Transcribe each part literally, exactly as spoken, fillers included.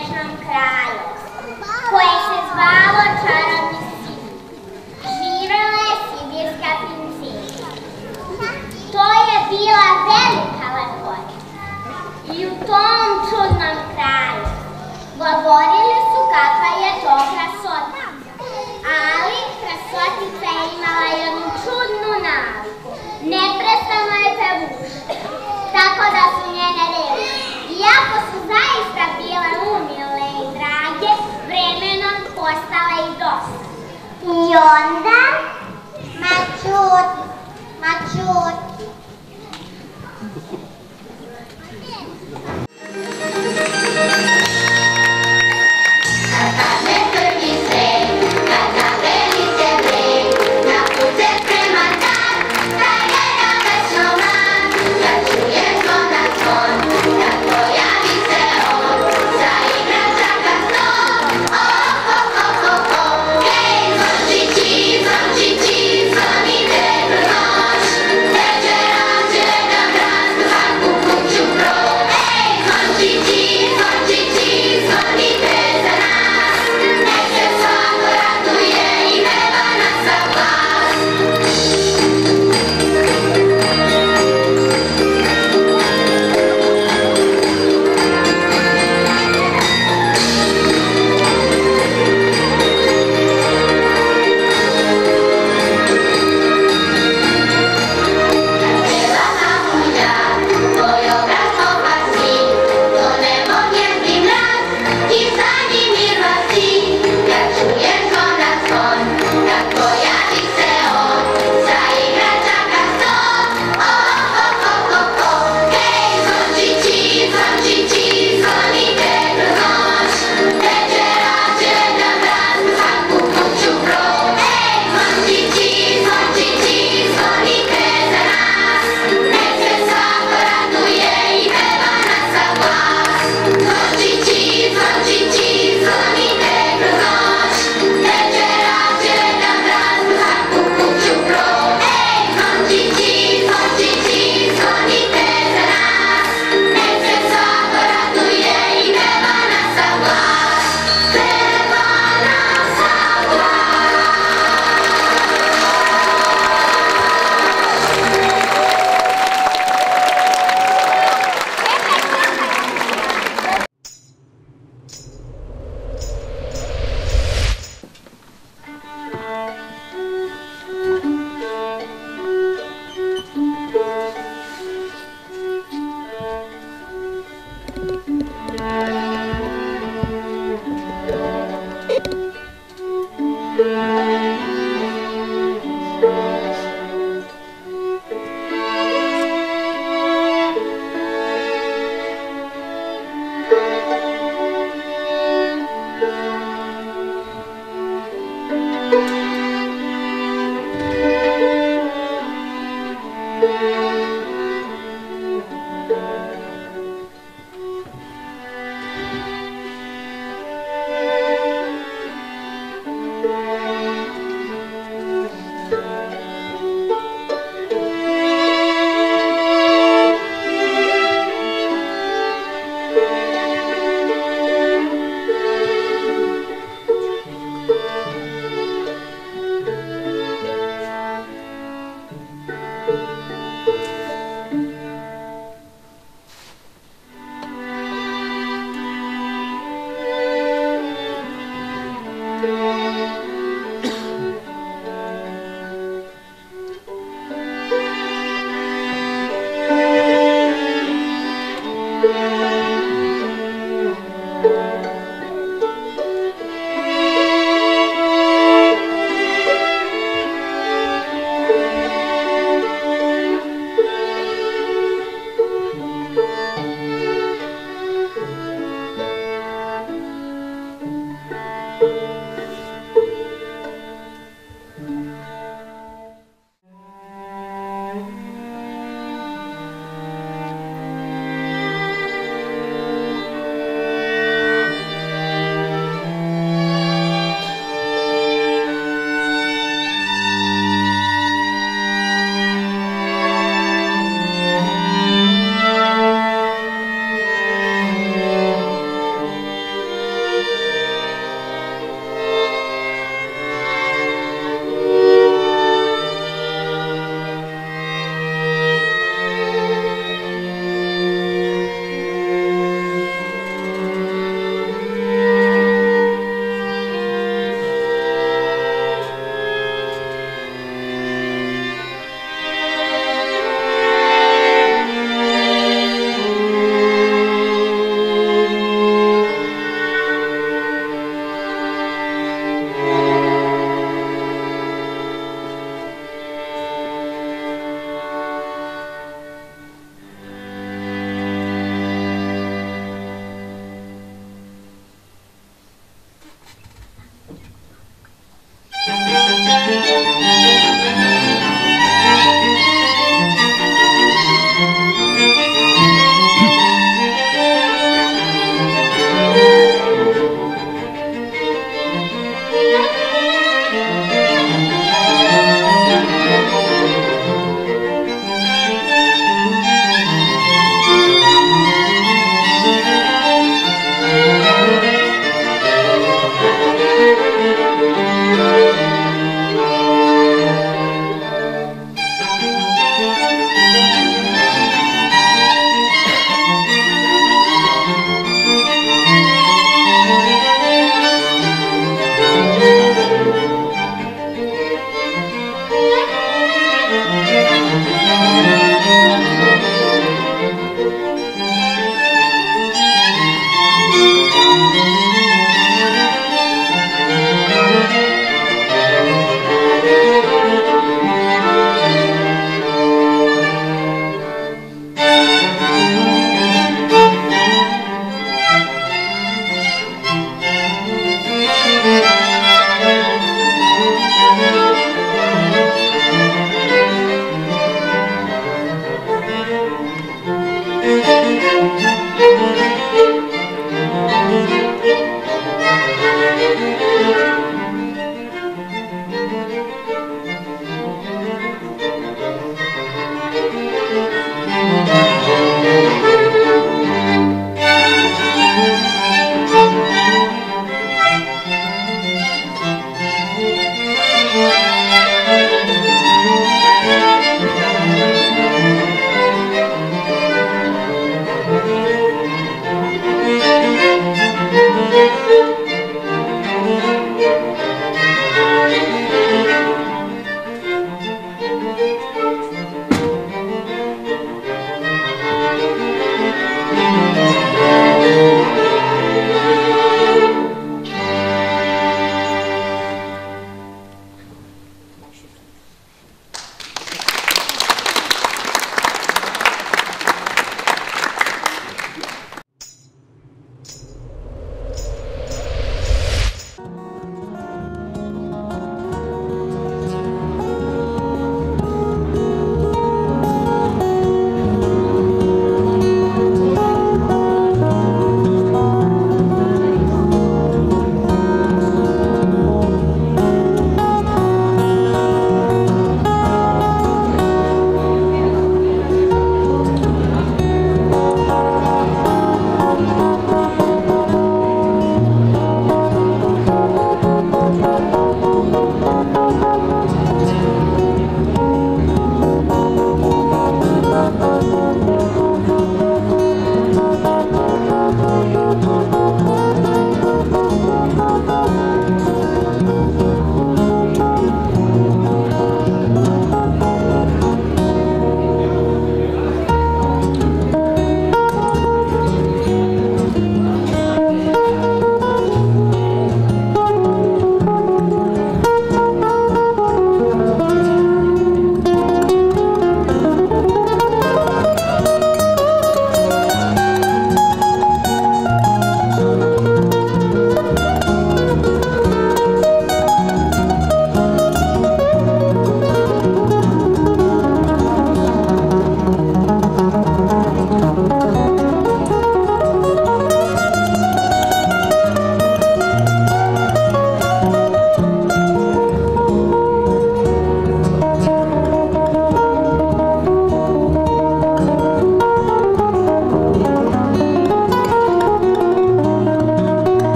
snežnom kraju, koje se zvalo Čarobni sir. Živela je sibirska princesa. To je bila velika lepota. I u tom čudnom kraju govorili su kakva je to krasota. Ali krasotica je imala jednu čudnu naviku. Neprestano je pevušila. Tako da su njene reči, iako su zaista bile umile i drage, vremenom postale i dosta. I onda, ma čuti, ma čuti. Cheese!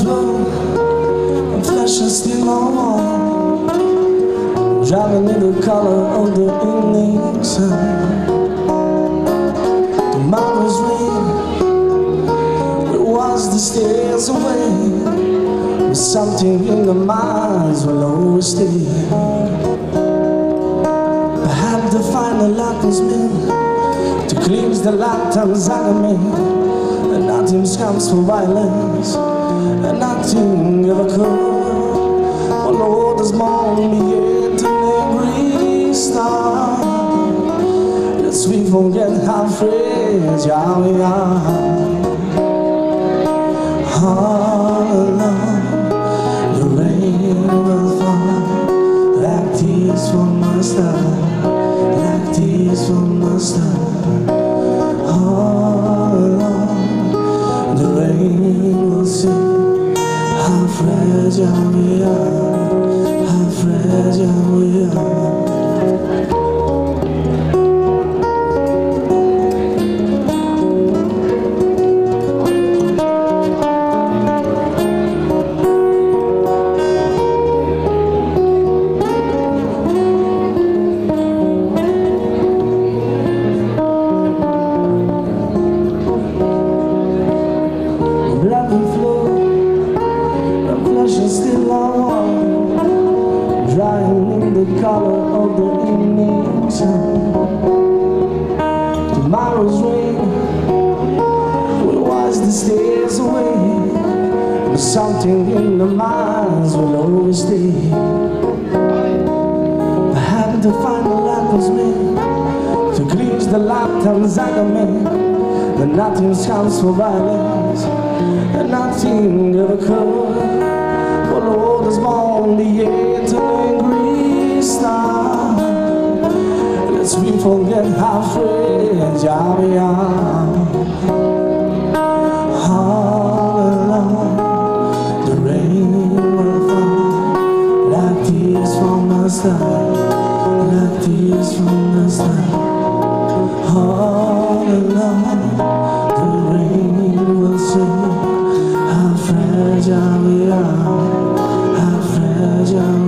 floor, and flesh is still on wall, driving in the color of the evening sun. Tomorrow's rain, it was the stairs away, with something in the minds will always stay. I had to find a locksmith to cleanse the lanterns out of me, and nothing comes for violence, and nothing ever could. Oh Lord, there's more in me yet an angry star. Let's we forget how fragile we are. All alone, the rain will fall like tears from a star, like tears from a star. All alone, the rain will sing how fragile we are, how fragile we are. Blood and flow, the flesh is still on warm, drying in the color of the evening sun. Tomorrow's rain will wash the stairs away, but something in the minds will always stay. I had to find a locksmith to cleanse the lanterns out of me, but nothing comes for violence, and nothing ever could. For Lord is born the yet an angry star. Let's we forget how fragile we are. All alone, the rain will fall like tears from a star, like tears from a star. All alone, the rain will sing how fragile we are, how fragile we are.